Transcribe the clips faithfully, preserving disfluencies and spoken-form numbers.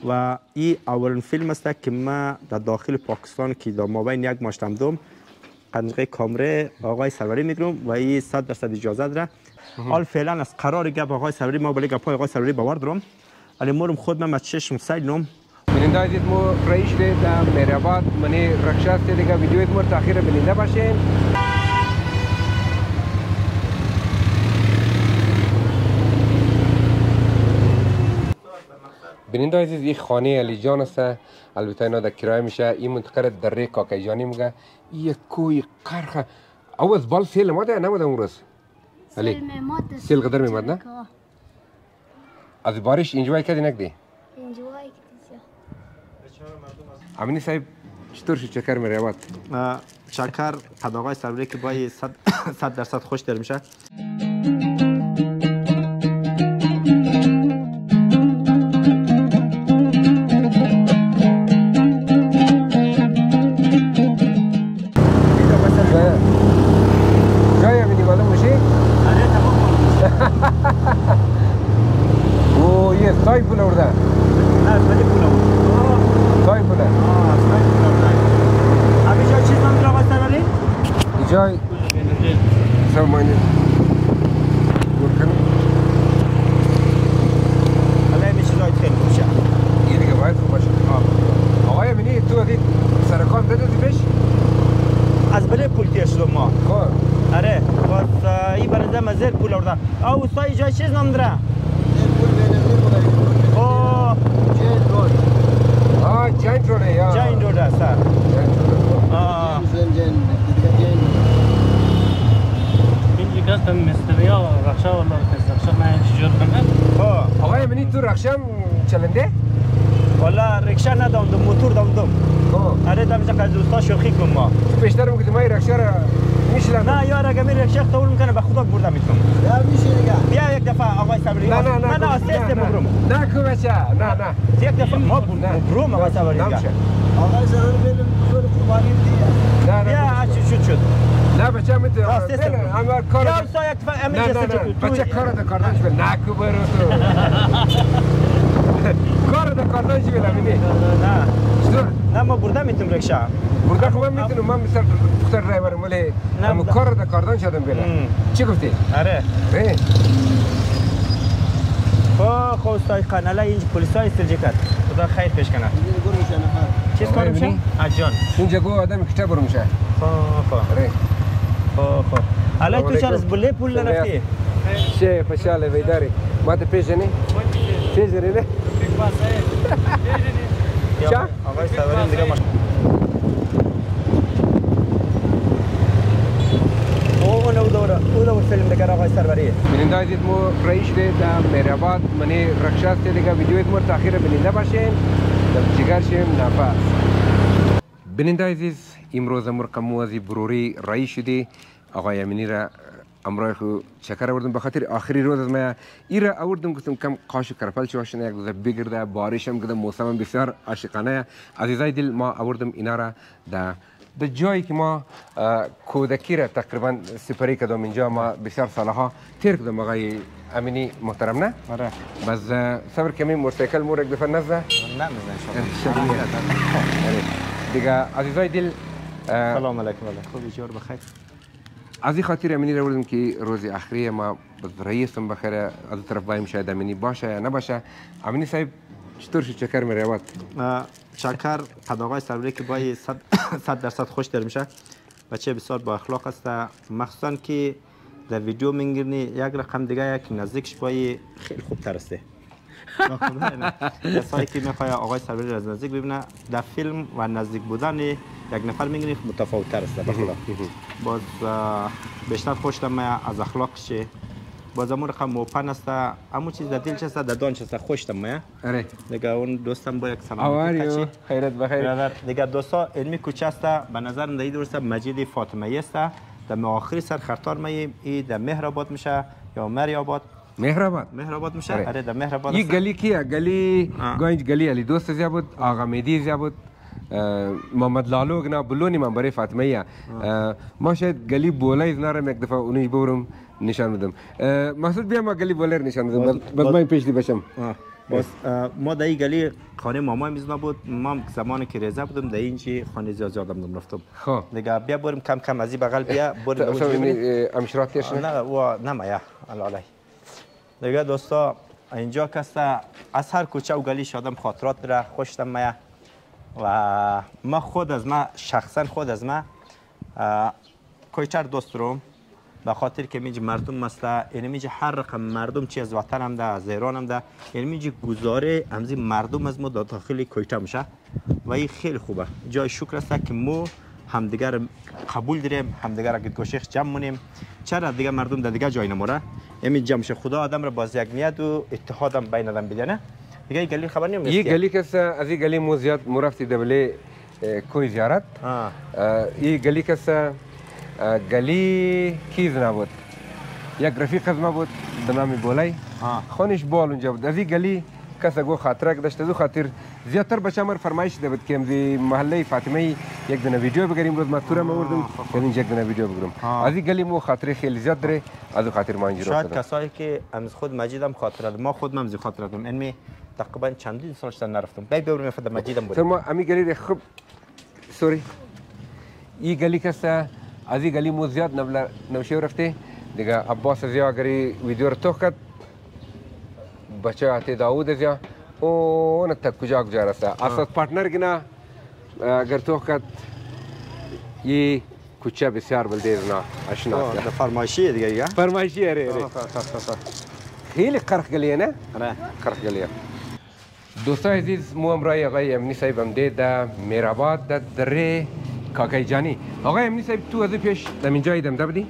و این اولین فیلم است که من در داخل پاکستان که در مابین یک ماه دوم قنقه کامره آقای سروری میگیرم و این صد درصد اجازه داره. حال فعلا از قرار گپ آقای سروری ما بله گپ آقای سروری باور دارم. ولی مرم خود من چشم سایلم بیننده عزیز مو رئیس در مهرآباد منی رکشا است دیگه ویدیو مر تاخیر بیننده باشین. بیننده عزیز این خانه علی جان است، البته اینا در کرایه میشه. این منطقه دره کاکای جانی میگه. این کوی قرخه او از بال سیل ما ده نموده اون روز علی سیل قدر میمد نه از بارش اینجوری کردی نکدی اینجوری کردی امینی صاحب چطور شد چکر مهرآباد؟ چکر قد آقای سروری که با صد درصد خوش در میشه. جای امینی معلوم میشه؟ آره تمام. او یه سای پول ورده. نه ولی پول ورده. سای پوله. آه سای پول ورده. همین جای چیز نمیشه آقای سروری؟ جای سامانی. گرکنی. حالا این چیزای خیلی خوشه. این دیگه باید خوب باشه. آقای امینی تو دید سرکان دادی پیش؟ از بله پول تیر شدم ما. خب. آره باز این برنده مزیر پول ورده. او سای جای چیز نمیداره؟ پول بینظیر بوده. اوه. جین رود. آه جین روده یا. جین روده است. جین روده. آه. جین جین جین. این جگه است مستریا و رخشا و لارکس رخشا من شجور کنم. آه. آقای امینی تو رخشم چلنده؟ والا رکشا نداندم موتور داندم. خب. آره دمیجا که دوستا شوخی کنم ما. تو بیشتر میگی ما رخشا را میشلم. نه یار اگه می رکشا تول میکنه به خدا برده میتونم. یا میشه دیگه. بیا یک دفعه آقای سروری. نه نه نه. من آسیست بگم. نه کو بچه. نه نه. یک دفعه ما برم آقای سروری. نمیشه. آقای سروری ببین بزرگ قربانی دیگه. نه نه. بیا شد شد. نه بچه میتونه. آسیست. امر کار. یا سا یک دفعه امیل نه نه نه. بچه کار ده کاردانش بل. نه کو برو تو. کار ده کاردانش بل امینی. نه. چطور؟ نه ما برده میتونم رکشا. برده خب من میتونم من مثل دختر درایورم ولی اما کار ده کاردان شدم بله. چی گفتی؟ آره. اه. خب خب استاد قناله اینج پلیسای استرجی کرد. خدا خیر پیش کنه. گور میشه نفر. چیز کار میشه؟ اجان. اینجا گو آدم کشته برو میشه. خب خب. آره. خب خب. الان تو چرا بله پول نرفتی؟ چه خوشحاله ویداری. ما تو پیژنی؟ پیژنی نه؟ چه؟ آقای سروری دیگه ماش. او اون دوره او دوره فیلم دیگه آقای سروری. بیننده عزیز مو رئیس در مهرآباد منی رکشا است دیگه ویدیو مر تاخیر بیننده باشین. در جگر شیم نفس. بیننده عزیز امروز مر کموازی بروری رئیس شدی آقای امینی را امروز خو چکر آوردم به خاطر آخری روز از ما ایرا آوردم گفتم کم قاش کرپل چواشنه یک روز بگرده بارشم کدام موسم بسیار عاشقانه عزیزای دل ما آوردم اینا را در در جایی که ما کودکی را تقریبا سپری کردم اینجا ما بسیار سالها تیر کردم آقای امینی محترم نه؟ آره. باز صبر کمی موتورسیکل مور یک دفعه نزده؟ نه میزنم شما. دیگه عزیزای دل سلام علیکم ولی خوبی جور بخیر. از این خاطر امینی را بردم که روز اخیری ما رئیسم بخیره از طرف بایم شاید امینی باشه یا نباشه. امینی صاحب چطور شد چکر مهرآباد؟ چکر قد آقای سروری که با صد درصد خوش در میشه. بچه بسیار با اخلاق است مخصوصا که در ویدیو میگیرنی یک رقم دیگه یک نزدیکش بای خیلی خوب تر است. کسایی که میخواد آقای سروری از نزدیک ببینه در فیلم و نزدیک بودن یک نفر میگیرنی متفاوت تر است به خدا. باز بیشتر خوشم از اخلاقش باز امور رقم موپن است همون چیز در دلش است در دانش است خوشم میاد. آره. دیگه اون دوستم با یک سلام. آوریو خیرت بخیر. دیگه دوستا علمی کوچه است به نظر من درست مجید فاطمه است در آخری سر خرطار می ای در مهرآباد میشه یا مریاباد مهرآباد مهرآباد میشه. آره در مهرآباد. این گلی کیه؟ گلی گنج گلی علی دوست زیاد بود آقا مهدی زیاد بود محمد لالو گنا بلونی من برای فاطمه ما شاید گلی بولای نرم یک دفعه اونیش برم نشان بدم. مسعود بیا ما گلی بولر نشان بدم بعد من پیش دی بشم. باز ما در این گلی خانه ماما میزنا بود، ما زمانی که ریزه بودم در اینجی خانه زیاد زیادم دم رفتم. خب دیگه بیا بریم کم کم از این بغل بیا بریم اونجا ببینیم. امشرات تیرش نه و نه مایا علی دیگه دوستا اینجا کسته از هر کوچه و گلی شادم خاطرات داره، خوشم مایا. و ما خود از ما شخصا خود از ما کوچر دوست دارم، به خاطر که میگه مردم مسته، یعنی میگه هر رقم مردم چی از وطن هم ده، از ایران هم ده، یعنی میگه گزاره امزی مردم از ما داخل کویته میشه و این خیلی خوبه. جای شکر است که ما همدیگر قبول داریم، همدیگر را گوشش جمع مونیم. چرا دیگه مردم در دیگه جای نموره، همین جمع شه. خدا آدم را باز یک نیت و اتحاد هم بین آدم بده نه. دیگه این گلی خبر نمیاد. این گلی که از این گلی مو زیاد مرفتی دبله کوی زیارت. این گلی که گلی کیز نبود، یک رفیق از ما بود به نام بولای، خانش بال اونجا بود. از این گلی کسی گو خاطره داشت، از خاطر زیادتر بچه مر فرمایش داده بود که امروز محله فاطمه یک دونه ویدیو بگیریم. روز ما تورم آوردم که اینجا یک دونه ویدیو بگیرم. از این گلی مو خاطره خیلی زیاد داره، از خاطر ما اینجا شاید کسایی که امروز خود مجیدم خاطره ما خود من زی خاطره دارم. یعنی تقریبا چندین سال شدن نرفتم. بای ببریم فدا مجیدم بود. ما امی گلی خوب سوری این گلی که از این گلی مو زیاد نبلا نوشه رفته دیگه. عباس زیا گری ویدیو رو تو کرد بچه آتی داود زیا او نتا کجا کجا رسته اساس پارتنر گنا اگر تو کرد یہ کوچه بسیار بلدیز نا اشنا است. فرمایشی دیگه دیگه فرمایشی اره اره خیلی قرخ گلیه نه؟ آره قرخ گلیه. دوستان عزیز مو امرای آقای امنی صاحب هم ده در میرآباد در دره کاکای جانی. آقای امنی صاحب تو از پیش در اینجا ایدم ده بودی؟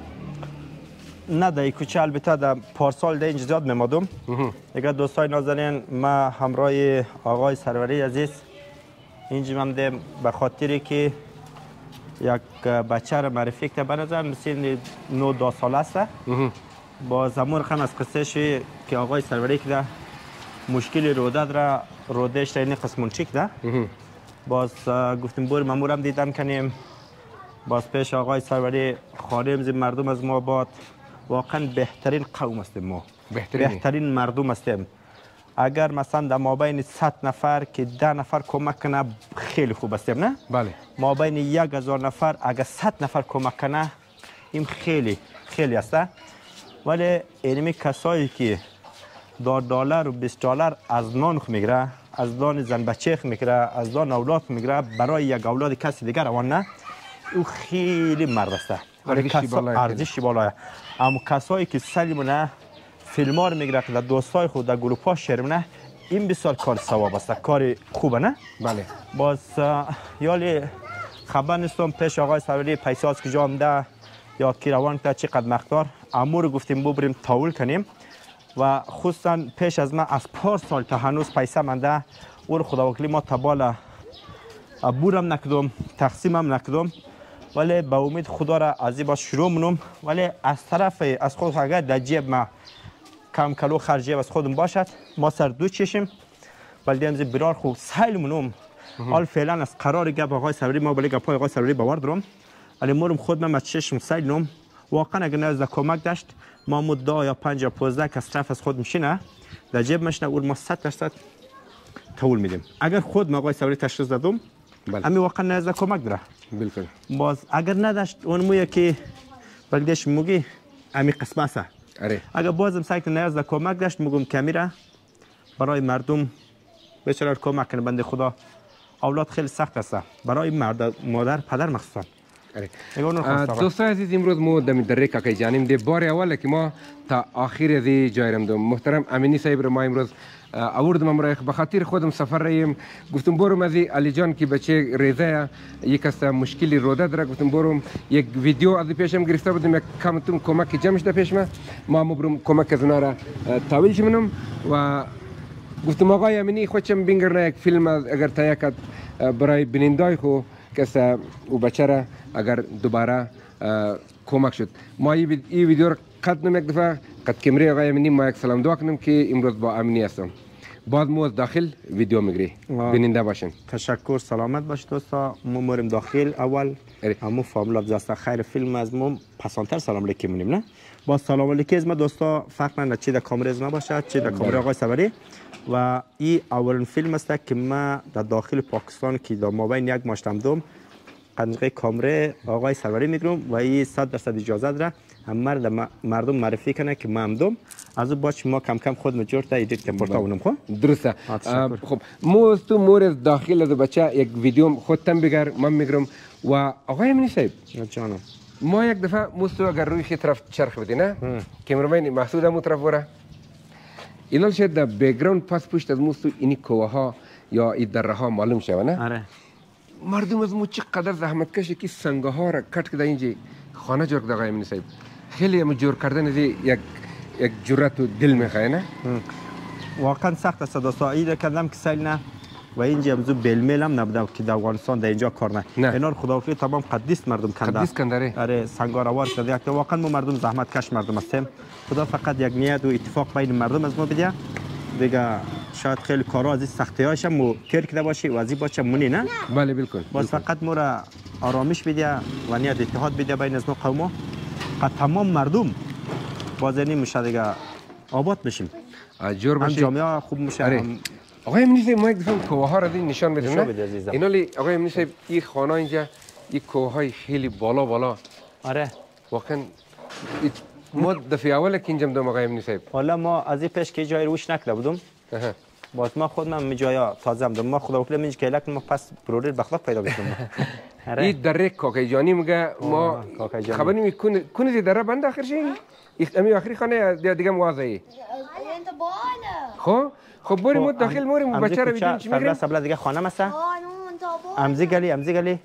نه در این کوچه البته در پارسال در اینجا زیاد میمادم. دیگه دوستای نازنین ما همراه آقای سروری عزیز اینجا ممدیم به خاطری که یک بچه را معرفی کرده. به نظر مثل نو دو سال است. با زمان خم از قصه شوی که آقای سروری که مشکل رودت را رودش را این قسمون چیک ده. باز گفتیم بور مامورم دیدم کنیم. باز پیش آقای سروری خانم زی مردم از ما باد واقعا بهترین قوم هستیم ما. بهترین, بهترین مردم هستیم. اگر مثلا در مابین صد نفر که ده نفر کمک کنه خیلی خوب هستیم نه؟ بله. مابین یک هزار نفر اگر صد نفر کمک کنه این خیلی خیلی است. ولی اینمی کسایی که دو دلار و بیست دلار از نان میگیره، از نان زن بچه میگیره، از نان اولاد میگیره برای یک اولاد کسی دیگر روان نه، او خیلی مرد است. ارزشی بالاه. اما کسایی که سلیمونه فیلمار میگیره که دوستای خود در گروپا شیر نه، این بسیار کار ثواب است، کار خوبه نه؟ بله. باز یالی خبر نیستم پیش آقای سروری پیسه از کجا آمده یا کی روان کرده چقدر مقدار. امور گفتیم ببریم تاول کنیم و خصوصا پیش از ما از پارسال تا هنوز پیسه منده او خدا وکیلی ما تبالا بورم نکدم تقسیمم نکدم. ولی با امید خدا را از این شروع منم. ولی از طرف از خود اگر در جیب ما کم کلو خرجی از خودم باشد ما سر دو چشم ولی امروز برار خوب سایل منم. حال فعلا از قرار گپ آقای سروری ما ولی گپ آقای سروری باور دارم. ولی مرم خود من چشم سایل نم واقعا اگر نزد کمک داشت ما مدت یا پنج یا پانزده کس طرف از خود میشینه در جیب مشنه اون ما صد درصد تول میدیم. اگر خود ما آقای سروری تشخیص دادم امی واقعا نزد کمک داره. بالکل. باز اگر نداشت اون مویه که بلدش موگی امی قسمه است. اره. اگر بازم سعی کنه نزد کمک داشت میگم کمیره برای مردم بچرا کمک کنه. بنده خدا اولاد خیلی سخت است برای مرد مادر پدر مخصوصا. دوستان عزیز امروز ما در دره کاکای جانیم ده بار اول که ما تا آخر از جای رم محترم امینی صاحب رو ما امروز آوردم امروز به خاطر خودم سفر ریم گفتم برم از علی جان که بچه ریزه یک است مشکلی روده داره گفتم برم یک ویدیو از پیشم گرفته بودم یک کمتون کمک جمعش ده پیش ما ما برم کمک از اونا را تاویلش منم و گفتم آقای امینی خودم بینگر یک فیلم اگر تهیه کرد برای بینندای خو کسی او بچه را اگر دوباره کمک شد. ما این ویدیو را قد نم یک دفعه قد کمری آقای امینی ما یک سلام دعا کنم که امروز با امینی هستم. بعد ما داخل ویدیو میگیری بیننده باشین. تشکر سلامت باش دوستا. ما مریم داخل اول همو فامیلا دستا خیر فیلم از ما پسانتر سلام علیکم میگیم نه. با سلام علیکم از ما دوستا فرق نه چی در کامera از ما باشه چی در کامera آقای سروری. و این اولین فیلم است که من در داخل پاکستان که در مابین یک ماه دوم قنقه کامره آقای سروری میگیرم و این صد درصد اجازه داره هم مرد مردم معرفی کنه که من دوم از اون باش ما کم کم خود مجور تا ایدیت که پورتا اونم خب درسته. خب مو تو مورد داخل از بچه یک ویدیو خودتم بگر من میگیرم و آقای امینی صاحب جانم ما یک دفعه مستو اگر روی خی طرف چرخ بدی نه کامرمن محسود هم طرف وره اینال شد در بک‌گراند پس پشت از مستو اینی کوه ها یا این دره ها معلوم شوه نه آره مردم از مو چقدر زحمت کشه که سنگه ها را کٹ کده اینجا خانه جور کده آقای امینی صاحب خیلی هم جور کردن از یک یک جرأت و دل میخواه نه واقعا سخت است دوستا ایده کردم که سیل نه و اینجا امزو بیلمیل هم نبودم که در افغانستان در اینجا کار نه اینا رو خدا وکیل تمام قدیس مردم کنده قدیس کنده آره سنگاروار شده که واقعا ما مردم زحمت کش مردم هستیم خدا فقط یک نیت و اتفاق بین مردم از ما بده دیگه شاید خیلی کارا از این سختی هاش هم تیر کرده باشه و از این باشه مونی نه بله بالکل باز فقط ما را آرامش بده و نیت اتحاد بده بین از ما قوما که تمام مردم باز اینی میشه دیگه آباد بشیم جور باشه هم جامعه خوب میشه آره. آقای امینی صاحب ما یک دفعه کوه ها را دین نشان بدیم نه اینالی آقای امینی صاحب این خانه اینجا این کوه های خیلی بالا بالا آره واقعا ما دفعه اول که اینجا دوم آقای امینی صاحب حالا ما از این پیش که جای روش نکرده بودم باز ما خود من جایا تازه ام ما خدا وکیل منج که لک ما پس پروریر بخلاق پیدا بشم این دره کاکای جانی میگه ما خبر نمی کن کنی دره بند آخر شی امی آخری خانه دیگه موازی خب خب بریم ما داخل موریم بچه رو ببینیم چی میگه سبلا دیگه خانه مسا امزی گلی امزی گلی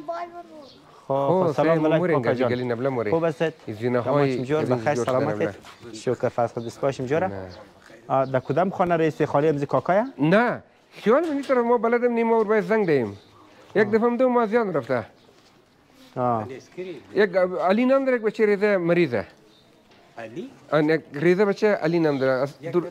خب سلام علیکم کاکا جان گلی نبلا موری خوب است زینه های جور بخیر سلامت شکر فاز خود بسپاشیم جوره در کدام خانه رئیس خالی امزی کاکایا نه خیال منی طرف ما بلدم نیم اور باید زنگ دهیم یک دفعه دو ما زیان رفته یک علی نام داره یک بچه ریزه مریضه علی؟ آن یک ریزه بچه علی نام داره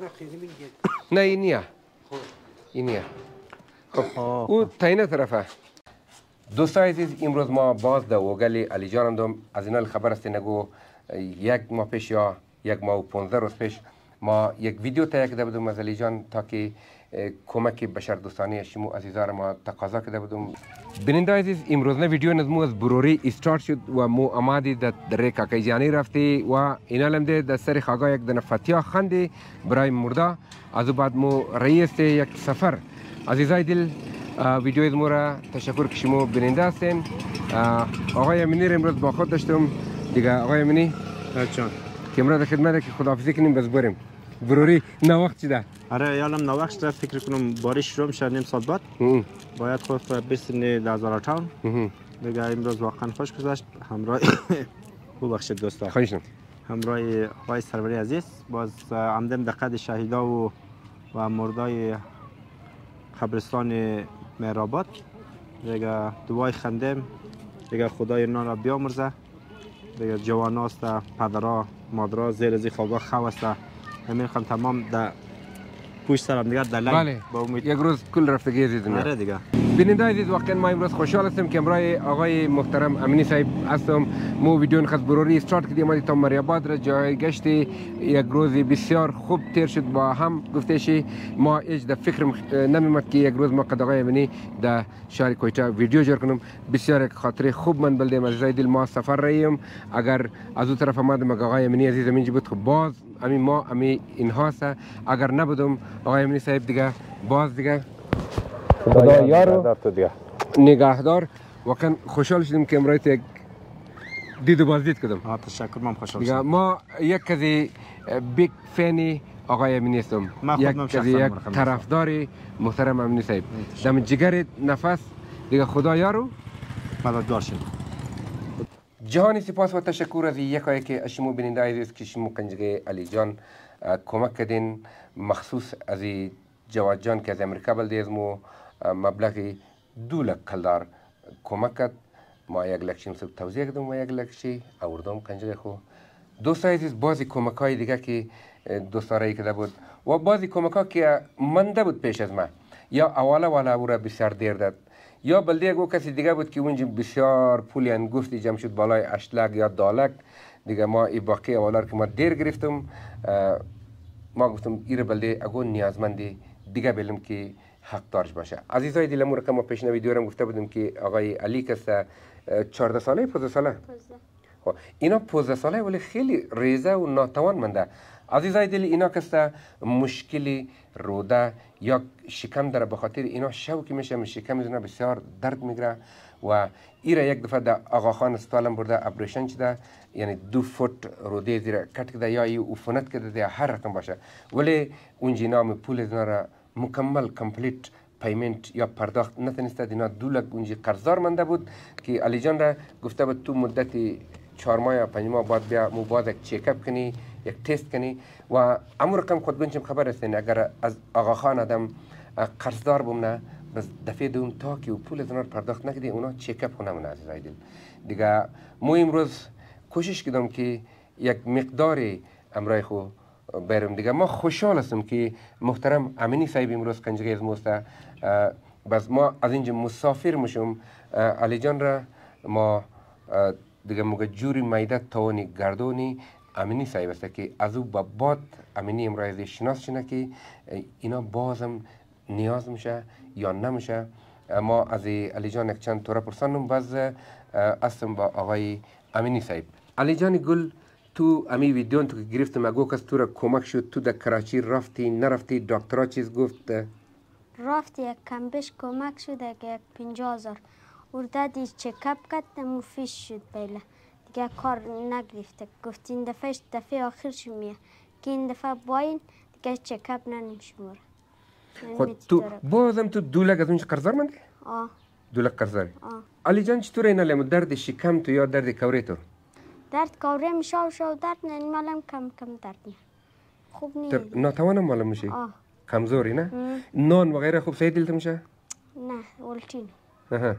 نه این نیه این نیه خب او تاینه طرفه دوستان عزیز امروز ما باز در وگل علی جانم دوم از اینا خبر است نگو یک ماه پیش یا یک ماه و پانزده روز پیش ما یک ویدیو تهیه کرده بودم از علی جان تا که کمک بشر دوستانه شما عزیزان ما تقاضا کرده بودم بیننده عزیز امروز نه ویدیو نظمو از بروری استارت شد و مو آمادی در دره کاکای جانی رفتی و اینا لمده در سر خاگا یک دنه فتیا خندی برای مرده از بعد مو رئیس یک سفر عزیزای دل ویدیو از مورا تشکر که شما بیننده هستین آقای امینی رو امروز با خود داشتم دیگه آقای امینی جان کامرا در خدمت که خداحافظی کنیم بس بریم بروری نه وقت چیده آره یالم نه وقت شده فکر کنم بارش شروع میشه نیم ساعت بعد باید خود برسیم در تاون دیگه امروز واقعا خوش گذشت همراه ببخشید دوستا خواهش همراه آقای سروری عزیز باز عمدم دقت شهیدا و و مردای قبرستان مهرآباد دیگه دعای خندم دیگه خدای اینا را بیامرزه دیگه جواناست پدرها مادرها زیر از خوابا خو است همین خم تمام در پوش سرم دیگر در لنگ بله با امید یک روز کل رفتگی عزیزم آره دیگه بیننده عزیز واقعا ما امروز خوشحال هستم که امرای آقای محترم امینی صاحب هستم مو ویدیو خاص بروری استارت کردیم ما تا مهرآباد را جای گشت یک روز بسیار خوب تیر شد با هم گفتهشی ما هیچ در فکر نمیمد که یک روز ما قد آقای امینی در شهر کویتا ویدیو جور کنم بسیار یک خاطر خوب من بلدیم عزیزای دل ما سفر ریم اگر از اون طرف آمدم آقای امینی عزیز اینجا بود خب باز امی ما امی اینها است اگر نبودم آقای امینی صاحب دیگه باز دیگه خدا یارو نگهدار واقعا خوشحال شدیم که امروز یک دید و بازدید کردم آه تشکر من خوشحال شدم ما یک کسی بیگ فنی آقای امینی هستم یک کسی یک طرفدار محترم امینی صاحب دم جگر نفس دیگه خدا یارو مددگار شد جهانی سپاس و تشکر از یکایی که شما بیننده عزیز که شما کنجگه علی جان کمک کردین مخصوص از جواد جان که از امریکا بلده از مو مبلغی دو لک کلدار کمک کرد ما یک لکشیم سب توضیح کردم و یک لکشی آوردم کنجگه خو دوست عزیز بازی کمک های دیگه که دوستارایی کده بود و بازی کمک ها که منده بود پیش از ما یا اولا والا او را بسیار دیر داد یا بلده گو کسی دیگه بود که اونجا بسیار پولی انگفتی جمع شد بالای هشت لک یا دو لک دیگه ما ای باقی اولا که ما دیر گرفتم ما گفتم ایره بلده اگو نیازمندی دیگه بلم که حق دارش باشه. عزیزای دلم رو که ما پیشین ویدیو گفته بودیم که آقای علی که چهارده ساله پانزده ساله خب اینا پانزده ساله ولی خیلی ریزه و ناتوان منده. عزیزای دل اینا که مشکلی روده یا شکم داره، به خاطر اینا شوکی میشه شکم اینا بسیار درد میگیره و ایرا یک دفعه در آقاخان استالم برده ابریشن شده، یعنی دو فوت روده زیر کٹ کده یا ای عفونت کده یا هر رقم باشه، ولی اونجا نام پول اینا را مکمل کمپلیت پیمنت یا پرداخت نتونسته. اینا دو لک اونجا قرضدار منده بود که علی جان را گفته بود تو مدتی چهار ماه یا پنج ماه بعد بیا مو باز یک چیکاپ کنی، یک تست کنی و امو رقم خود بنچم خبر هستین اگر از آقا خان آدم قرضدار بمونه بس دفعه دوم تا که پول از اونها پرداخت نکردی اونا چیکاپ کنه من عزیزای دل دیگه. مو امروز کوشش کردم که یک مقداری امرای خو برم دیگه. ما خوشحال هستم که محترم امینی صاحب امروز کنجگی از موسته، بس ما از اینجا مسافر میشم علی جان را ما دیگه موقع جوری میده توانی گردونی امینی صاحب است که از او با باد امینی امروز شناس شنه که اینا بازم نیاز میشه یا نمیشه. ما از علی جان یک چند طوره پرسانم باز هستم با آقای امینی صاحب. علی جان گل تو امی ویدیون تو که گرفتم اگو کس تو را کمک شد تو در کراچی رفتی نرفتی دکترها چیز گفت؟ رفتی یک کمبش کمک شد یک پنجاه هزار ورده دی چکپ کرد مفیش شد بیله دیگه کار نگرفته. گفت این دفعه دفعه آخر شمیه که این دفعه باین دیگه چکپ ننمشموره. خود تو بازم تو دو لک از اونش قرضدار مندی؟ آه دو لک قرضداری؟ آه. علی جان چطور اینا لیم درد شکم تو یا درد کوره تو؟ درد کوره میشه شو درد نه مالم کم کم درد نه خوب نیست. ناتوانم معلوم میشه؟ آه کمزوری نه؟ نان و غیره خوب سعی دلت میشه؟ نه ولتین. آها.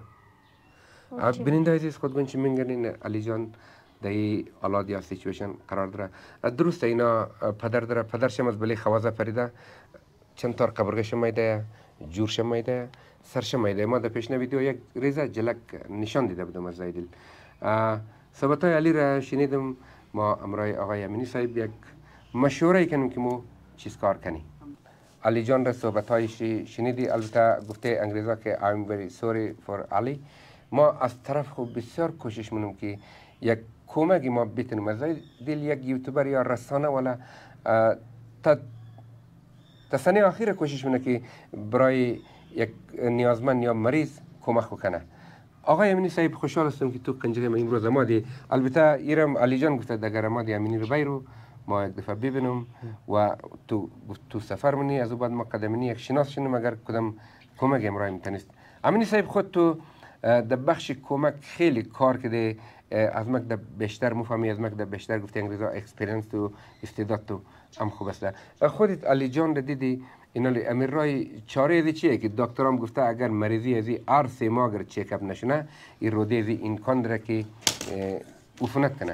بیننده عزیز خود بنچ منگرین علی جان دای حالات یا سیچویشن قرار داره. درسته اینا پدر داره، پدرشم از بلی خوازه پریده چند تار قبرگش میده، جورش میده، سرش میده. ما در پیشنه ویدیو یک ریزه جلک نشان دیده بودم از زایدل. صحبتای علی را شنیدم. ما امرای آقای امینی صاحب یک مشوره کنیم که مو چیز کار کنی. علی جان را صحبتایش شنیدی، البته گفته انگریزا که I'm very sorry for Ali. ما از طرف خوب بسیار کوشش منم که یک کمکی ما بتونیم از دل یک یوتیوبر یا رسانه ولا تا تا سنه آخر کوشش منه که برای یک نیازمند یا مریض کمک کنه. آقای امینی صاحب خوشحال هستم که تو کنجره ما امروز ما دی، البته ایرم علی جان گفته دگر ما دی امینی رو بیرو ما یک دفعه ببینم و تو تو سفر منی از بعد ما قدمینی یک شناس شنم اگر کدام کمک امرای میتونست. امینی صاحب خود تو در بخش کمک خیلی کار کرده، از مقدار بیشتر مفهمی از مقدار بیشتر گفته انگلیسا اکسپریانس تو استعداد تو هم خوب است. خودت علی جان رو دیدی اینا امیر رای چاره ازی چیه که دکترام گفته اگر مریضی ازی هر سه ماه اگر چکاپ نشونه این روده ازی امکان داره که عفونت کنه.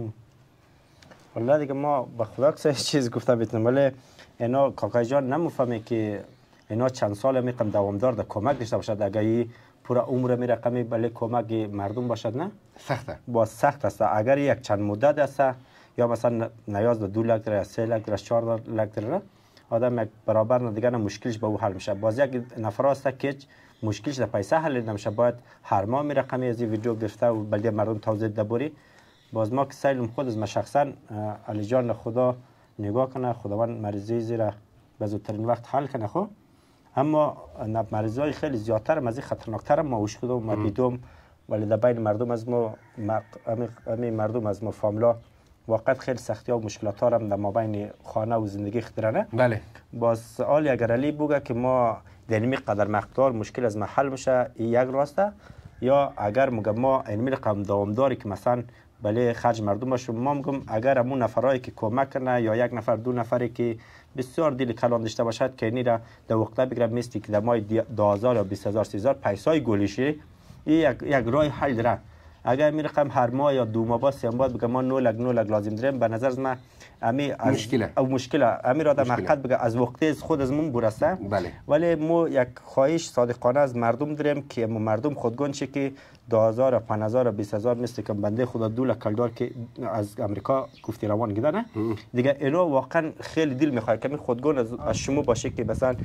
والله دیگه ما به خدا که چیز گفته بیتونم ولی اینا کاکای جان نمیفهمه که اینا چند سال میقم دوامدار در کمک داشته باشد. اگر پورا عمر می رقمی بله کمک مردم باشد نه سخته با سخت است. اگر یک چند مدت است یا مثلا نیاز به دو لک داره، سه لک داره، چهار لک داره، آدم یک برابر نه دیگه مشکلش به او حل میشه. باز یک نفر است که مشکلش در پیسه حل نمیشه، باید هر ماه می رقمی از این ویدیو گرفته و بلکه مردم توضیح دبوری. باز ما که سیلم خود از ما شخصا علی جان خدا نگاه کنه، خداوند مریضی زیرا به زودترین وقت حل کنه. خب اما مریضای خیلی زیادتر از این خطرناکتر ما وش کردم ما دیدم، ولی در بین مردم از ما امی مردم از ما فامیلا واقعا خیلی سختی ها و مشکلات ها هم در ما بین خانه و زندگی خطرانه. بله باز سوال اگر علی بگه که ما دلمی قدر مقدار مشکل از محل میشه این یک راسته، یا اگر میگم ما علمی رقم دوامداری که مثلا بله خرج مردم باشه، ما میگم اگر همون نفرایی که کمک کنه یا یک نفر دو نفری که بسیار دل کلان داشته باشد که اینی را در وقت بگیرم مثل که در ماه دو هزار یا بیست هزار سی هزار پیسای گلیشی این یک یک راه حل داره. اگر می رقم هر ماه یا دو ماه با سه ماه بگم ما نو لگ نو لگ لازم داریم به نظر من امی مشکله او مشکله امی را در حقیقت بگم از وقت از خود از من برسته. بله. ولی ما یک خواهش صادقانه از مردم داریم که مردم خودگون چه که دو هزار و پنج هزار و بیست هزار مثل که بنده خدا دو لک کلدار که از امریکا گفتی روان گیده نه دیگه اینا واقعا خیلی دل میخواد که خودگون از, از شما باشه که مثلا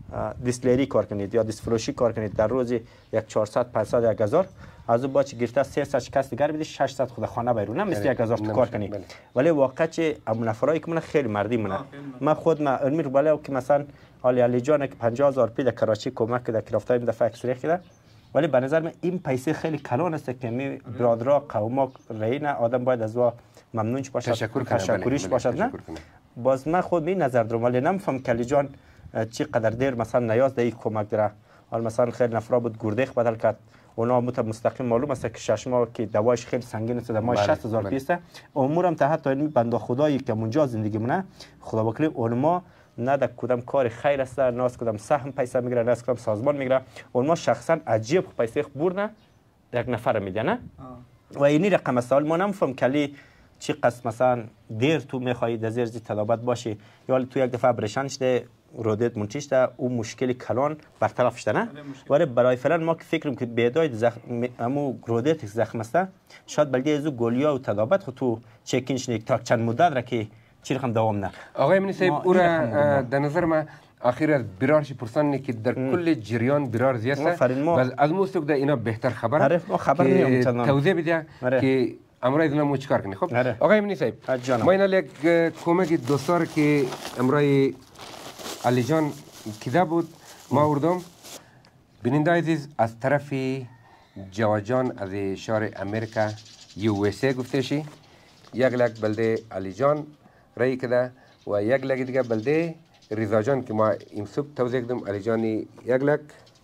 دیسلری کار کنید یا دیس فروشی کار کنید در روز یک چهارصد پانصد یک هزار از اون با چه گرفته سیصد کس دیگر بدید ششصد خود خانه بیرون مثل یک هزار تو کار کنی ولی واقعا چه ابو نفرایی که من خیلی مردی منه من خود ما امیر بالا که مثلا علی علی جان که پنجاه هزار پی در کراچی کمک کرده کرافتای این دفعه اکسری کرده ولی به نظر من این پیسه خیلی کلان است که می برادرها قوما راینا آدم باید از وا ممنونش باشد تشکر تشکریش باشد نه باز من خود می نظر دارم ولی نمیفهم کلی جان چی قدر دیر مثلا نیاز در این کمک داره حال مثلا خیلی نفرا بود گردیخ بدل کرد اونا مت مستقیم معلوم است که شش ماه که دوایش خیلی سنگین است ماه شصت هزار پیسه امورم تا حتی این بنده خدایی که اونجا زندگی مونه خدا وکیل اونما نه در کدام کار خیر است نه از کدام سهم پیسه میگیره نه از کدام سازمان میگیره اونما شخصا عجیب پیسه برنه یک نفر میده نه و این رقم است ما نمیفهم کلی چی قسم مثلا دیر تو میخواهید از زیر تدابت باشی یا تو یک دفعه برشان شده رودت منتیش ده او مشکل کلان برطرف شده نه ولی برای فعلا ما که فکرم که بیدای زخم امو رودت زخم است شاید بلکه از گولیا و تدابت خود تو چکینش نیک تا چند مدت را که چی رقم دوام نه آقای منی صاحب او را در نظر ما اخیر از برارش پرسان که در کل جریان برار زیست و از موستوک ده اینا بهتر خبر خبر نیم توضیح بده که امروز اینا مو چیکار کنی خب آقای منی صاحب ما اینا یک کمک دوستار که امروز علی جان کده بود ما اردم بیننده عزیز از طرف جواجان از شهر امریکا یو اس ای گفته شی یک لک بلده علی جان رای کده و یک لک دیگه بلده رضا جان که ما امسوب توضیح کردم علی جان یک لک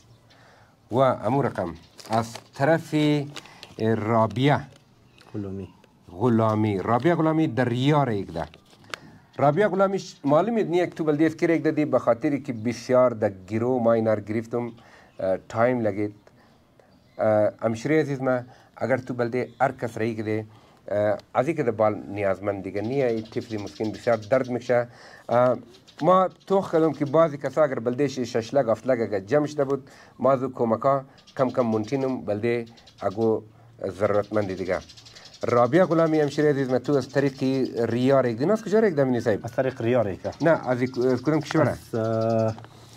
و امو رقم از طرف رابعه غلامی غلامی رابعه غلامی در ریار یک ده رابعه غلامی معلومه نیه که تو بلده اسکر یک دادی به خاطری که بسیار در گیرو ما اینار گرفتم تایم لگید امشری عزیز ما اگر تو بلده هر کس رایی کده از این که بال نیازمند دیگه نیه این طفلی مسکین بسیار درد میکشه ما توخ کردم که بعضی کسا اگر بلده شش لگ هفت لگ اگر جمع شده بود ما از کمکا کم کم منتینم بلده اگو ضرورتمند دیگه رابعه غلامی همشیره عزیز من تو از طریق ریار یک دین از کجا یک دمینی صاحب؟ از طریق ریار یک نه از کدام کشوره؟ از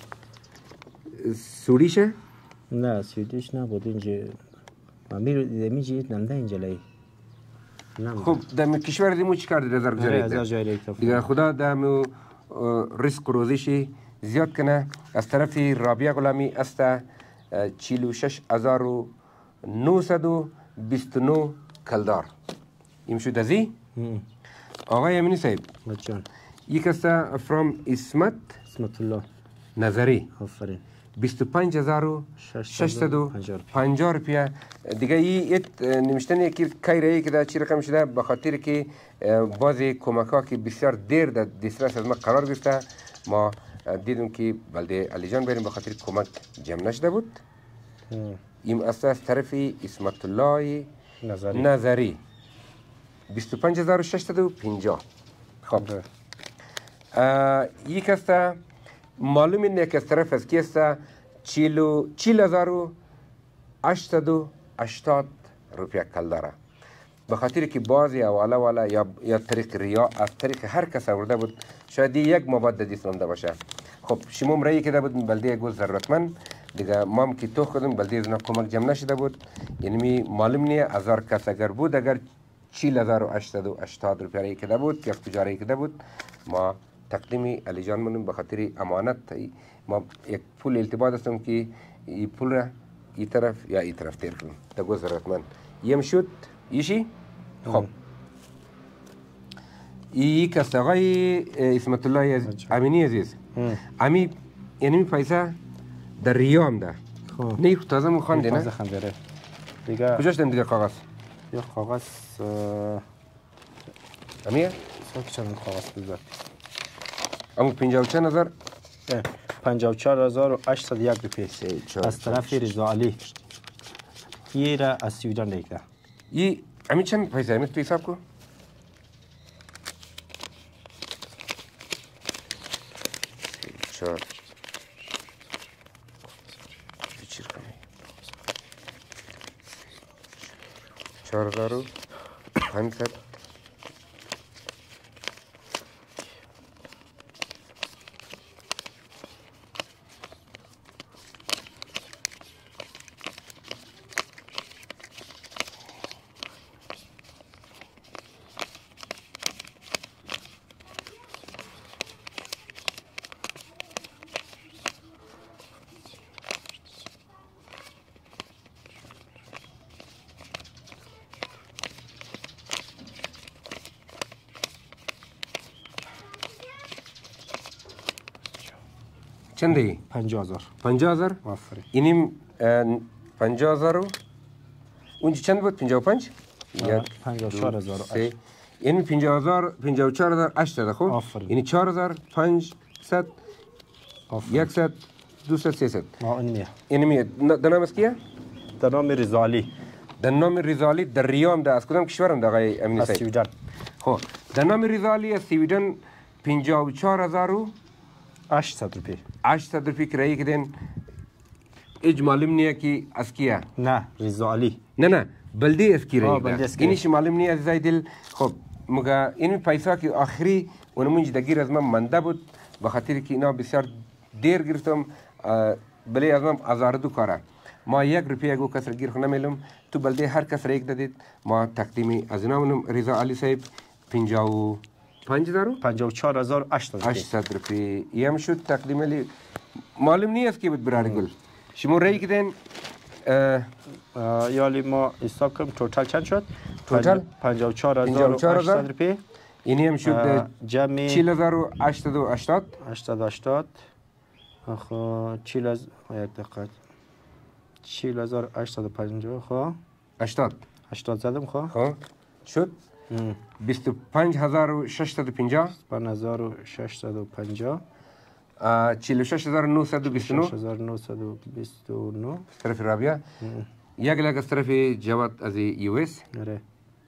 سوریشه؟ نه سوریش نبود اینجا امیر دمیجی نمده اینجا لی خب دم کشور دیمو چی کرده رزار جاری یک دیگه خدا دم ریسک روزیشی زیاد کنه از طرف رابعه غلامی است چهل و شش هزار و نهصد و بیست و نه کلدار این شد ازی آقای امینی صاحب یک است فرام اسمت اسمت الله نظری آفرین بیست و پنج هزار و ششصد و پنجاه روپیه دیگه ایت نمیشتنی که کی رایی که چی رقم شده به خاطر که بعضی کمک ها که بسیار دیر در دسترس از ما قرار گرفته ما دیدم که بلده علی جان بریم به خاطر کمک جمع نشده بود این است از طرف اسمت الله نظری نظری بیست و پنج هزار و ششصد و پنجاه خب یک است معلوم اینه که از طرف از کی است چهل هزار و هشتصد و هشتاد روپیه کل داره به خاطر که بعضی اوالا والا یا یا طریق ریا از طریق هر کس آورده بود شاید یک مباد دیس نمده باشه خب شما رایی که بود بلده گوز ضرورتمند دیگه ما که تو خودم بلده از کمک جمع نشده بود یعنی معلوم نیه هزار کس اگر بود اگر چهل هزار و هشتصد و هشتاد روپیه رایی که بود که تجاری که بود ما تقدیم علی جان منم به خاطر امانت ما یک پول التباط هستم که این پول را این طرف یا این طرف تیر کنم تا گوز ضرورتمند یم شد ایشی خب ای کس آقای اسمت الله امینی عزیز امی یعنی پیسه در ریام ده نه تازه مو خونده نه تازه خونده دیگه کجاش دم دیگه کاغذ یا کاغذ امیه ساک چند کاغذ بذار امو پنجاه و چند هزار پنجاه و چهار هزار و هشتصد و یک روپیه از طرف رضا علی یه را از سویدان دیگه ای امی چند پیسه امی تو حساب کو چهار چهار هزار و پانصد چنده؟ پنجاه هزار. پنجاه هزار؟ آفرین. اینیم پنجاه هزار و اونجا چند بود؟ پنجاه و پنج؟ پنجاه و چهار هزار. این پنجاه هزار، پنجاه و چهار هزار هشتصد خب؟ آفرین. یعنی چهار هزار پانصد صد دویست سیصد. ما اینمیه. اینمیه. در نام از کیه؟ در نام رضاعلی. در نام رضاعلی در ریام ده از کدام کشورم ده آقای امینی از صاحب؟ سویدن. خب در نام رضاعلی از سویدن پنجاه و چهار هزار و هشتصد روپیه. هشتصد روپیه کرایه کردین. ایج معلوم نیه که از کیه؟ نه رضاعلی. نه نه بلده از کی آه بلده از کی. اینیش معلوم نیه عزیزای دل. خب مگه این پیسا که آخری اونمونج دگیر از من منده بود به خاطر که اینا بسیار دیر گرفتم بله از من آزاردو کاره ما یک روپیه اگو کس را گیر خو نمیلم تو بلده هر کس را یک دادید ما تقدیمی از اینا منم رضا علی صاحب پنجاه و پنج هزار پنجاه و چهار هزار و هشتصد روپیه یم شد تقدیم علی معلوم نیست که بود برای گل شما رای کدین یالی ما حساب کنیم توتال چند شد؟ توتال پنجاه و چهار هزار و هشتصد روپیه. اینی هم شد جمعی چهل هزار و هشتصد و هشتاد. هشتصد و هشتاد. خو چهل هزار یک دقیقه. چهل هزار و هشتصد و پنجاه خو. هشتاد. هشتاد زدم خو. خو شد. بیست و پنج هزار و ششصد و پنجاه. پنج هزار و ششصد و پنجاه. چهل و شش هزار و نهصد و بیست و نه. شش هزار و نهصد و بیست و نه. طرف رابعه. یک لگ از طرف جواد از یو اس. آره.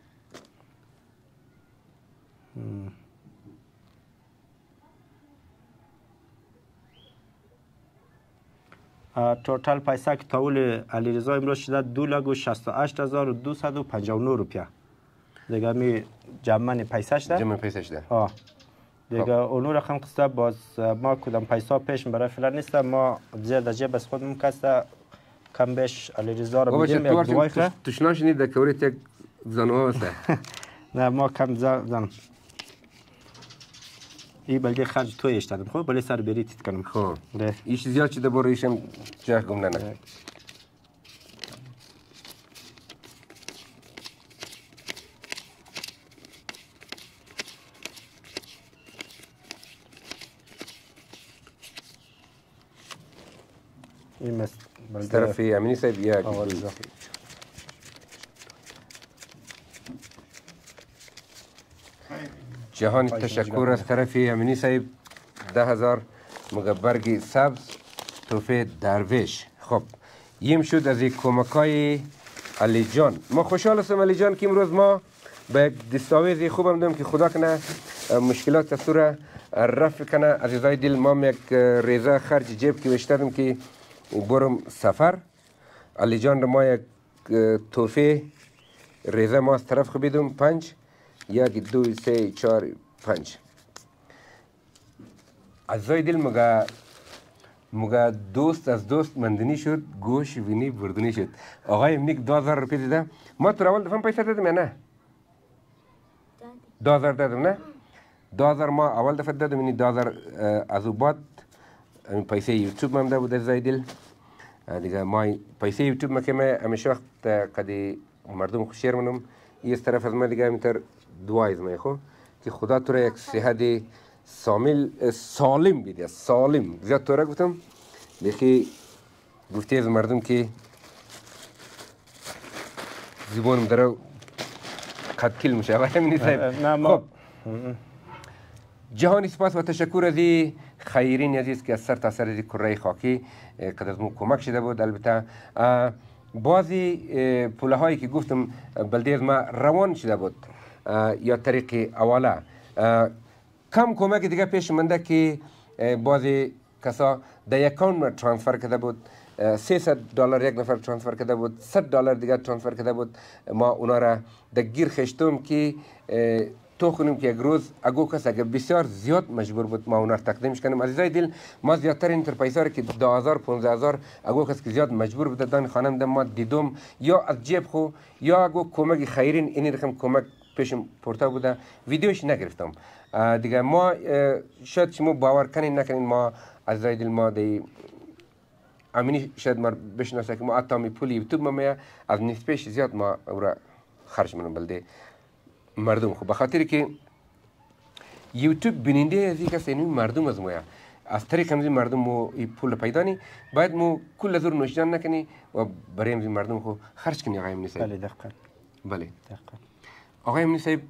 توتال پیسه که تاول علیرضا امروز شده دو لگ و شصت و هشت هزار و دویست و پنجاه و نه روپیه. دیگه می جمع پیسه شده. جمع پیسه شده. آه. دیگه اونو رقم قصه باز ما کدام پیسه پیش برای فعلا نیست ما زیاد جیب از خودمون کسته کم بیش علیرضا رو میدیم یک دوای خه. توشنا شنید در کوری تک زنوها هسته. نه ما کم زن. ای بلکه خرج توی اشتادم خب بله سر بری تیت کنم. خب. ایش زیاد چیده برو ایشم جه گم نه. این مست طرف امینی صاحب یک جهان تشکر از طرف امینی صاحب ده هزار مگبرگی سبز توفه درویش. خب یم شد از این کمکای علی جان. ما خوشحال هستم علی جان که امروز ما به دستاویزی خوبم دارم که خدا کنه مشکلات تصور رفع کنه. عزیزای دل ما یک ریزه خرج جیب که بشتدم که برم سفر. علی جان ما یک توفه ریزه ما از طرف خبیدم پنج یک دو سه چهار پنج. عزیزای دل مگه مگه دوست از دوست مندنی شد گوش وینی بردنی شد. آقای امنیک دو هزار روپیه دیده. ما تو اول دفعه پیسه دادم یا نه؟ دو هزار دادم نه؟ دو هزار ما اول دفعه دادم اینی دو هزار از او بعد پیسه یوتیوب من ده بود عزیزای دل. دیگه ما پیسه یوتیوب ما که ما همیشه وقت قدی مردم خوشیر منم این از طرف از ما دیگه همینطور دعای از ما خو که خدا تو را یک صحت سامل سالم بیده سالم زیاد تو را گفتم بخی گفتی از مردم که زبانم داره قد کل میشه آقای امینی صاحب. خب جهانی سپاس و تشکر از این خیرین عزیز که از سر تا سر از کره خاکی قد از مو کمک شده بود. البته بعضی پوله هایی که گفتم بلده از ما روان شده بود یا طریق اوله کم کمک دیگه پیش منده که بعضی کسا در اکاونت ترانسفر کرده بود. سیصد دلار یک نفر ترانسفر کرده بود، صد دلار دیگه ترانسفر کرده بود. ما اونا را در گیر خشتم که تو خونیم که یک روز اگو کس اگر بسیار زیاد مجبور بود ما اونا را تقدیمش کنیم. عزیزای دل ما زیادتر این تر پیسه که دو هزار پانزده هزار اگو کس که زیاد مجبور بود دادن خانم ده ما دیدم یا از جیب خو یا اگو کمک خیرین این رقم کمک پیشم پورتا بوده ویدیوش نگرفتم. دیگه ما شاید شما باور کنین نکنین ما عزیزای دل ما دی امینی شاید ما بشناسه که ما اتامی پولی یوتیوب ما میه از نسبش زیاد ما او را خرج منم بلده مردم. خب بخاطر که یوتیوب بیننده از یک کسی مردم از مویا از طریق همزی مردم مو این پول پیدا نی باید مو کل زور نوشیدن نکنی و برای همزی مردم خو خرج کنی آقای امنی صاحب. بله دقیقاً. بله دقیقاً. آقای امنی صاحب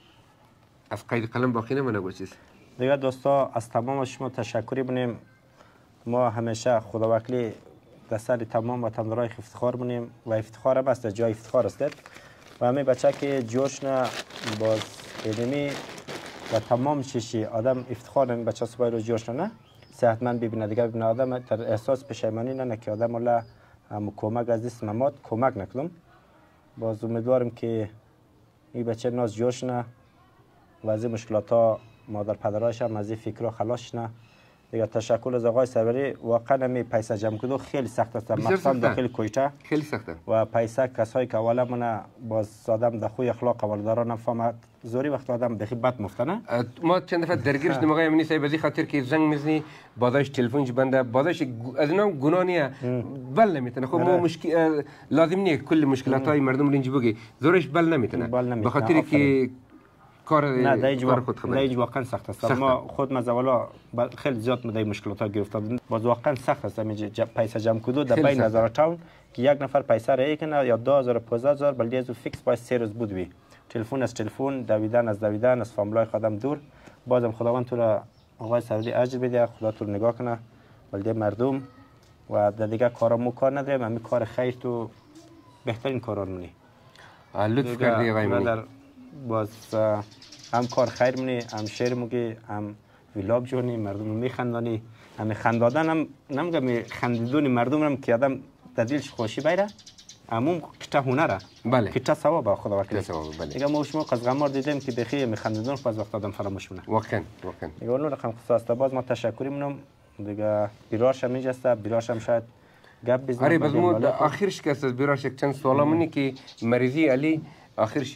از قید قلم باقی نمونه چیز دیگه دوستا از تمام شما تشکری بونیم. ما همیشه خداوکیلی در سر تمام وطندارای افتخار بونیم و افتخار هم است، جای افتخار است و همه بچه که جوش نه باز علمی و تمام چیشی آدم افتخار نمی بچه صبح رو جوش نه صحتمند ببینه. دیگه ببینه آدم در احساس پشیمانی نه که آدم الله هم کمک از دست ممات کمک نکردم. باز امیدوارم که این بچه ناز جوش نه و از این مشکلات ها مادر پدرایش هم از این فکر خلاص نه. دیگه تشکر از آقای سروری. واقعا می پیسه جمع کردن خیلی سخت است، مخصوصا داخل کویته خیلی سخته و پیسه کسایی که اولا من باز آدم در خوی اخلاق اولداران نفهمد زوری وقت آدم بخی بد مفتنه. ما چند دفعه درگیر شدیم آقای امنی صاحب از این خاطر که زنگ میزنی بازش تلفنش بنده بازش از اینا گناه نیه بل نمیتونه. خب ما مشکل لازم نیه کل مشکلات های مردم رنج بگی زورش بل نمیتونه به خاطر که کار نه دایج کار خود خبر دایج واقعا سخت است. ما خود ما زوالا خیلی زیاد مدای مشکلات ها گرفتیم. باز واقعا سخت است می پیسه جمع کدو در بین هزار تاون که یک نفر پیسه را کنه یا دو هزار پانزده هزار بلدی از فیکس باید سه روز بود بی تلفن از تلفن دویدن از دویدن از فامیلای خودم دور. بازم خداوند تو را آقای سروری اجر بده، خدا تو نگاه کنه بلدی مردم و در دیگه کارا مو کار نداریم. همین کار خیر تو بهترین کارا مونی لطف کردی آقای امنی. باز هم کار خیر منی هم شعر مگی هم ویلاگ جونی مردم میخندانی هم خندادن هم نمیگم خندیدون مردم هم که آدم در دلش خوشی بیره همون کتا هنره. بله کتا ثواب خدا وکیل. بله دیگه ما شما قزغمار دیدیم که بخی میخندیدون باز وقت آدم فراموش مونه. واقعا واقعا دیگه اون رقم خصوص باز ما تشکری منم دیگه بیراش هم اینجاست بیراش هم شاید گپ بزنم. آره باز مو آخرش که از بیراش چند سوالا منی که مریضی علی آخرش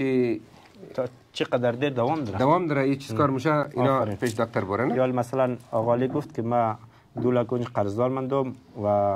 چقدر دیر دوام داره؟ دوام داره. این چیز کار میشه اینا پیش دکتر بره نه؟ یا مثلا آقالی گفت که ما دو لاک قرضدار مندم و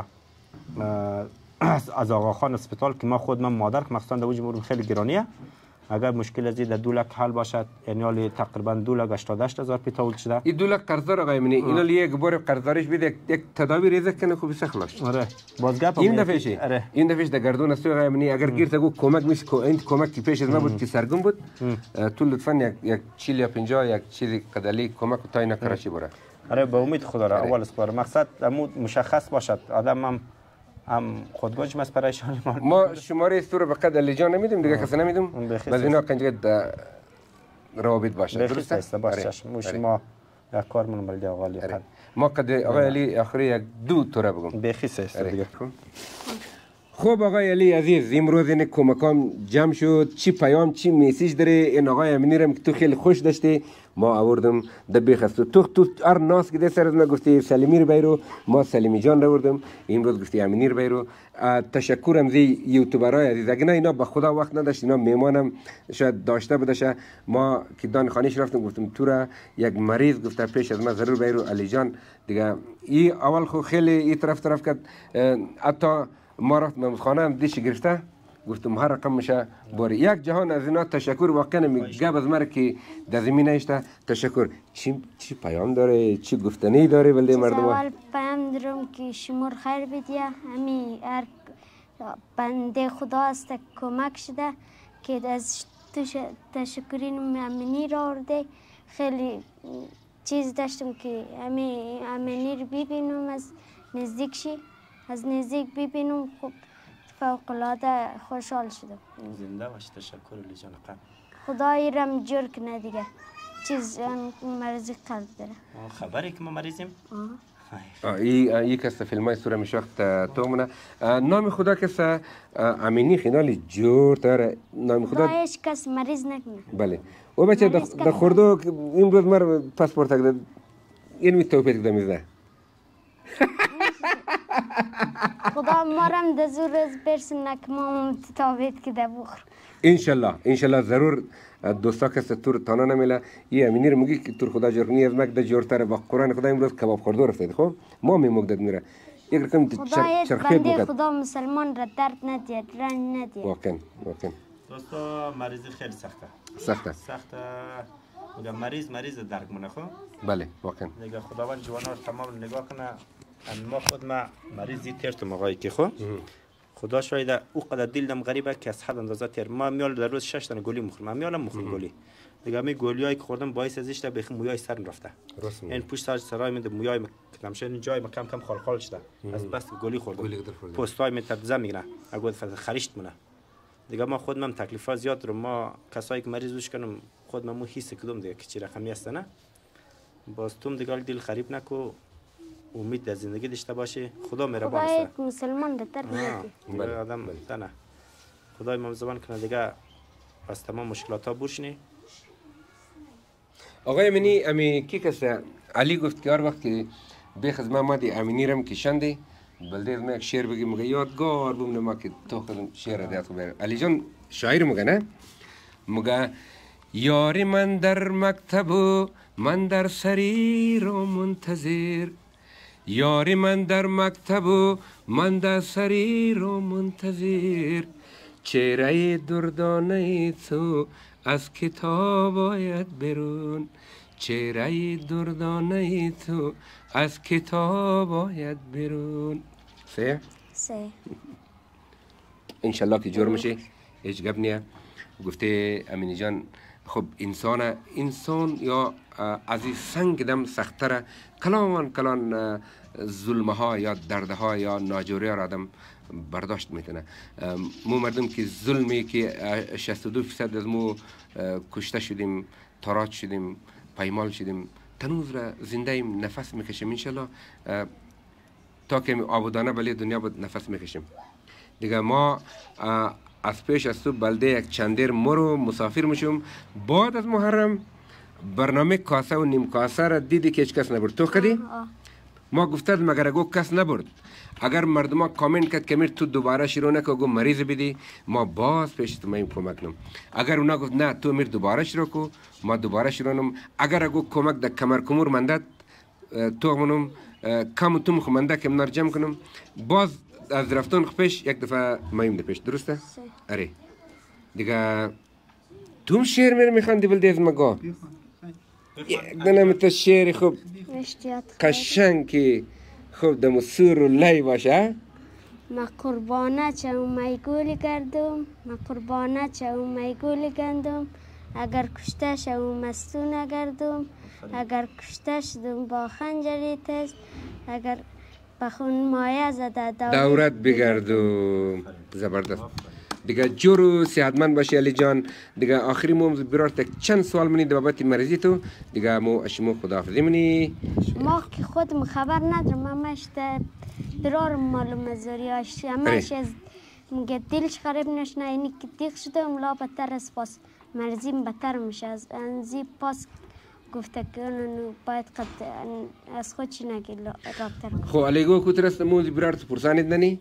از آقا خان اسپیتال که ما خود من مادر که مخصوصا در وجه خیلی گرانیه اگر مشکل از در دو لاک حل باشد یعنی حالی تقریبا دو لاک هشتاد و هشت هزار پی تولید شده. این دو لاک قرضدار آقای منی اینا لیه گبار قرضدارش بده یک تداوی ریزه کنه خوب سخلاش. آره باز گپ این دفعه آره این دفعه در گردون است آقای منی اگر گیرت گو کمک میشه کو این کمک کی پیش از ما بود که سرگم بود تو لطفا یک یک چهل یا پنجاه یک چیزی قدلی کمک تای نکراشی بره. آره به امید خدا را اول اسپار مقصد عمود مشخص باشد آدم هم هم خودگوش مس پریشانی ما ما شماره استور به قد علی جان نمیدیم دیگه کسی نمیدیم باز اینا کنجه روابط باشه درسته باشه مش ما یک کار من بلدی آقای قد ما قد آقای علی آخری یک دو توره بگم بخیس است دیگه. خوب آقای علی عزیز امروز این کمکام جمع شد چی پیام چی میسیج داره این آقای امنیرم که تو خیلی خوش داشتی ما آوردم در بخست تو تو هر ناس که سر از ما گفتی سلیمی رو بیرو ما سلیمی جان رو آوردم امروز گفتی امنیر بیرو. تشکرم زی یوتیوبرای عزیز اگه نه اینا به خدا وقت نداشت اینا میمانم شاید داشته بودشه ما که دان خانیش رفتم گفتم تو را یک مریض گفته پیش از ما ضرور بیرو علی جان دیگه ای اول خو خیلی ای طرف طرف کرد حتی ما رفت ممخانه هم دیش گرفته گفتم هر رقم میشه باری یک جهان از اینا تشکر واقعا میگه از مرا که در زمین نشته تشکر. چی چی پیام داره چی گفتنی داره ولده مردم؟ اول پیام دارم که شمار خیر بدیه همی هر بنده خدا است کمک شده که از تشکرین امنی را آورده. خیلی چیز داشتم که همی امنی رو ببینم از نزدیک شی از نزدیک ببینم خب فوق العاده خوشحال شدم. زنده باش تشکر لیجان قلب. خدای رم جور کنه دیگه چیز مرضی قلب داره. خبری که ما مریضیم؟ آه. ای یک است فیلمای سوره مشوقت تو منه نام خدا کس امینی خیلی جور تر نام خدا هیچ کس مریض نکنه. بله و بچه در خوردو امروز مر پاسپورت اگه این می توفیق دمیزه خدا مارم دزور از برسن که ما متتابید که ده بخور انشالله انشالله ضرور دوستا کس تور تانا نمیله یه امینی رو میگی که تور خدا جرنی از مک ده جورتره با قرآن خدا امروز کباب خوردو رفتید خب ما میموگدد میره یک رقم چرخید بنده خدا مسلمان را درد ندید رنج ندید واقعا واقعا دوستا مریضی خیلی سخته سخته سخته میگم مریض مریض درک منه خو بله واقعا دیگه خداوند جوانا رو تمام نگاه کنه. ما خود ما مریضی ترتم آقای که خو خدا شاید او قدر دلم غریبه که از حد اندازه تر ما میال در روز شش تا گلی مخورم میالم مخورم گلی دیگه می گلیایی که خوردم باعث ازش تا بخم مویای سرم رفته این پشت سر سرای من مویای کم شد جای ما کم کم خال خال شده از بس گلی خوردم پوستای من تبزه میگنه اگه خریشت منه دیگه ما خود من تکلیفات زیاد رو ما کسایی که مریض وش کنم خود من مو حس کدوم دیگه که چی رقمی است نه باز توم دیگه دل خریب نکو امید در زندگی داشته باشه خدا مهربان است خدای مسلمان در تربیت آدم تنه خدای ما زبان کنه دیگه از تمام مشکلات ها بوشنی. آقای امینی امی کی کسه علی گفت که هر وقت که به خدمت ما دی امینی رم کشنده بلده ما یک شعر بگیم مگه یادگار بمونه ما که تو خودم شعر دیات بگم علی جان شاعر مگه نه مگه یاری من در مکتب و من در سریر و منتظر یاری من در مکتب و من در سریر و منتظر چهره دردانه تو از کتاب آید برون چهره دردانه تو از کتاب آید برون سه سه انشالله که جور میشه هیچ گپ نیه گفته امینی جان خب انسان انسان یا از این سنگ دم سختره کلان کلان ظلمه ها یا درده ها یا ناجوری ها آدم برداشت میتونه مو مردم که ظلمی که شصت و دو فیصد از مو کشته شدیم تاراج شدیم پایمال شدیم تنوز را زنده ایم نفس میکشیم انشالله تا که آبادانه بلی دنیا بود نفس میکشیم دیگه ما از پیش از تو بلده یک چندیر مرو مسافر میشم بعد از محرم برنامه کاسه و نیم کاسه را دیدی که هیچ کس نبرد تو کدی؟ ما گفتد مگر اگو کس نبرد اگر مردم ها کامنت کرد که میر تو دوباره شروع نکو اگو مریض بدی ما باز پیش تو میم کمک نم اگر اونا گفت نه تو میر دوباره شروع کو ما دوباره شروع نم اگر اگو کمک در کمر کمور مندد تو منم کم تو مخمنده که منار جمع کنم باز از رفتن پیش یک دفعه مایم ده پیش درسته؟ اره دیگه توم شعر میره میخوندی بلده از مگا یک دنم تو شعر خوب قشنگ که خوب دمو سور و لای باشه ما قربانه چه می گولی گردم ما قربانه چه می گولی گندم اگر کشته شوم مستون نگردم اگر کشته شدم با خنجری تز اگر بخون مایه زده دورت بگردم زبردست دیگه جور و صحتمند باشی علی جان دیگه آخری مو برار تک چند سوال منی در بابت مریضی تو دیگه مو اشمو خداحافظی منی ما که خودم خبر ندارم همش برار معلومه زوریاش همش از میگه دلش خراب نشنه اینی که دیخ شدم لا بدتر از پاس مریضیم بدتر میشه از انزی پاس گفته که اونو باید قد از خود چی نگی رابطر کنم خب علیگو کترست موزی برار تو پرسانید ننی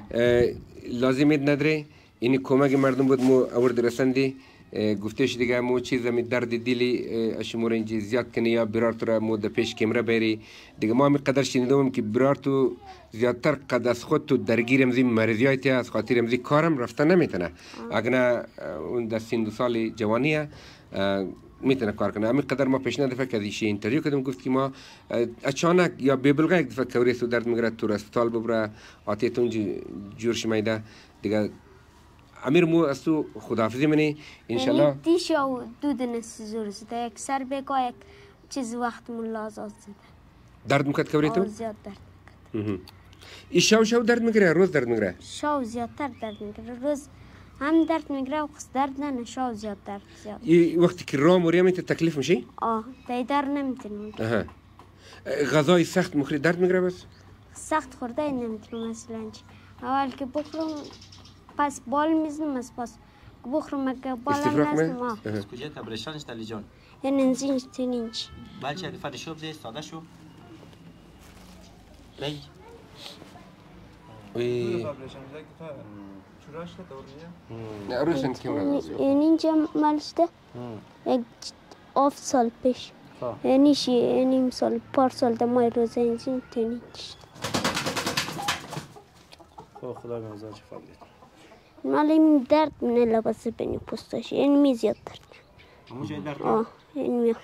لازمید نداره اینی کمک مردم بود مو آورد رسندی گفتش دیگه مو چیز می درد دلی اشمور اینجی زیاد کنی یا برار تو را مو در پیش کمره بری دیگه ما می قدر شنیدم که برار تو زیادتر قد از خود تو درگیر امزی مریضی های از خاطر امزی کارم رفته نمیتونه اگر اون در سین دو سال جوانیه میتونه کار کنه همین قدر ما پیشنهاد دفعه که ازش اینترویو کردم گفت که ما اچانک یا ببلغه یک دفعه کوریس و درد میگیره تو اسپیتال ببره آتیتون جور شمیده دیگه امیر مو از تو خداحافظی منی انشالله دیش یا دود نسی زور زده یک سر بگاه یک چیز وقت ملازات زده درد میکرد کوری تو؟ زیاد درد میکرد ای شو شو درد میگیره روز درد میگیره؟ شو زیادتر درد میگیره روز هم درد میگیره و خس درد نه شو زیاد درد زیاد ای وقتی که راه موری همیت تکلیف میشی؟ آه دیدار نمیتونم آها غذای سخت مخوری درد میگیره بس؟ سخت خورده نمیتونم مثلا اول که بخورم پس بال میزنم از پس بخورم اگه بالم نزدم آه از کجا تبرشانش تلی جان؟ یعنی نزینج تینینج بلچه اگه فرد شو بده ساده شو بی وی نه روشن کم اینجا مالشته یک آف سال پیش اینیش نیم سال پار سال دمای روز اینجین تینینج خدا میازار چه فقید مال این درد منه لباسه بینی پستاش این می زیاد درد همون جای درد؟ آه این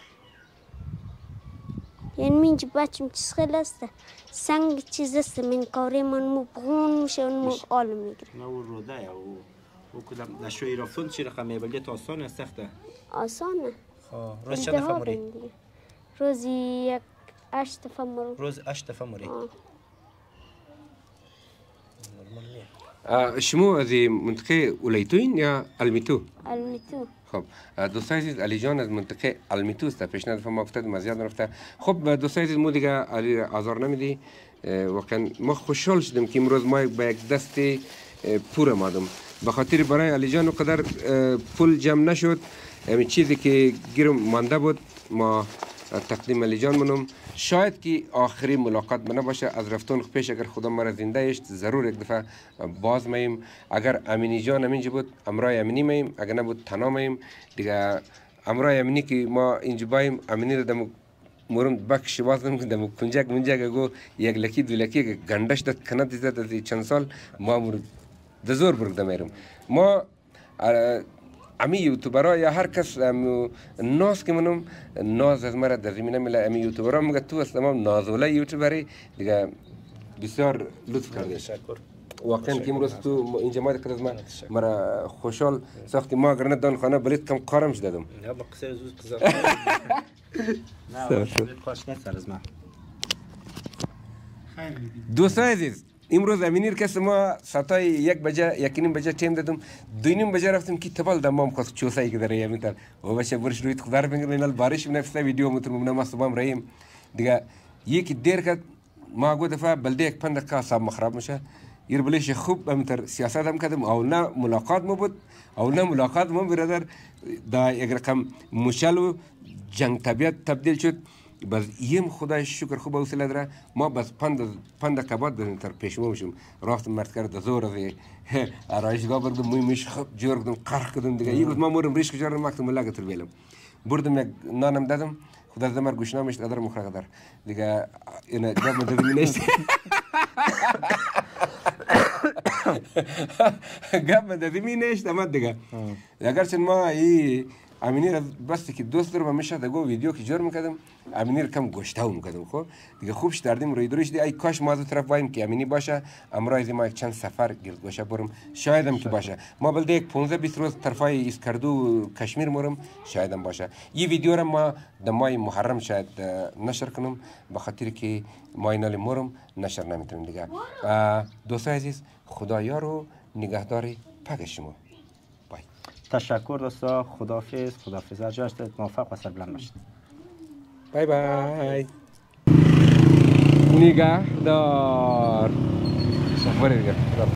یعنی اینجا بچم چیز خیلی است سنگ چیز است من کاری من مو بغون میشه اون مو آل میگیره نه او روده یا او او کدام نشوی رفتن چی رقم میبلیه تا آسان است سخته آسانه خواه روز چند دفعه موری؟ روزی یک هشت دفعه مرو روز هشت دفعه موری شما از منطقه اولیتوین یا المیتو؟ المیتو خب دوستان عزیز علی جان از منطقه المیتو است پیشنهاد ما افتاد مزیاد رفته خب دوستان عزیز ما دیگه علی آزار نمیدی واقعا ما خوشحال شدیم که امروز ما با یک دست پور آمدم به خاطر برای علی جان قدر پول جمع نشد همین چیزی که گیرم مانده بود ما تقدیم علی جان منم شاید که آخری ملاقات من باشه از رفتن پیش اگر خدا مرا زنده است ضرور یک دفعه باز میم اگر امینی جان همینجا بود امرای امینی میم اگر نبود تنها میم دیگه امرای امینی که ما اینجا بایم امینی رو دم مرم بخش واسم دم کنجک منجک گو یک لکی دو لکی گندش داد کند زد از چند سال ما مر دزور برگ میرم ما امی یوتیوبرها یا هر کس ناز که منم ناز از مرا در زمینه میله امی یوتیوبرها میگه تو از تمام نازوله یوتیوبری دیگه بسیار لطف کردی تشکر واقعا که امروز تو اینجا ما دکتر از من مرا خوشحال ساختی ما اگر ندان خانه بلیت کم کارم شدم نه با قصه زود قضا نه خوش نسر از من دوستان عزیز امروز امینیر کس ما ساعتای یک بجه یک نیم بجه تیم دادم دو نیم بجه رفتم که تبال دمام خواست چوسایی که داره یمین تر و باشه برش روی خدا رو بگیرن نال بارش نفسه ویدیو متر ممنون ما صبحم ریم دیگه یکی دیر کرد ما گفت دفعه بلده یک پنج دقیقه حساب مخرب میشه یر بلیش خوب امتر سیاست هم کردم او نه ملاقات مو بود او نه ملاقات مو برادر دا یک رقم مشل و جنگ طبیعت تبدیل شد بس یم خدای شکر خوب حوصله داره ما بس پنج پنج دقیقه بعد بریم تر پیشمو میشم رفتم مرد کرد زور از آرایشگاه بردم موی میش خب جور کردم قرق کردم دیگه یه روز ما مورم ریش کجارم مکتم ملاقات تر بیلم بردم یک نانم دادم خدا زمر گوشنا میشت قدر مخرق قدر دیگه اینا جواب مدادم نیست گپ مدادم نیست اما دیگه اگرچه ما ای امینیر بس که دوست دارم همیشه دگو ویدیو که جور میکردم امینیر کم گشتاو میکردم خب دیگه خوبش دردیم روی دروش دی ای کاش ما از طرف وایم که امینی باشه امروز ما یک چند سفر گرد باشه برم شایدم که باشه ما بلده یک پانزده بیست روز طرفای اسکردو کشمیر مرم شایدم باشه یه ویدیو را ما در ماه محرم شاید نشر کنم به خاطر که ماه نال مرم نشر نمیتونم دیگه دوستان عزیز خدا یار و نگهدار پاک شما تشکر دوستا خداحافظ خداحافظ هر جا موفق و سربلند باشید بای بای نگهدار. برید دیگه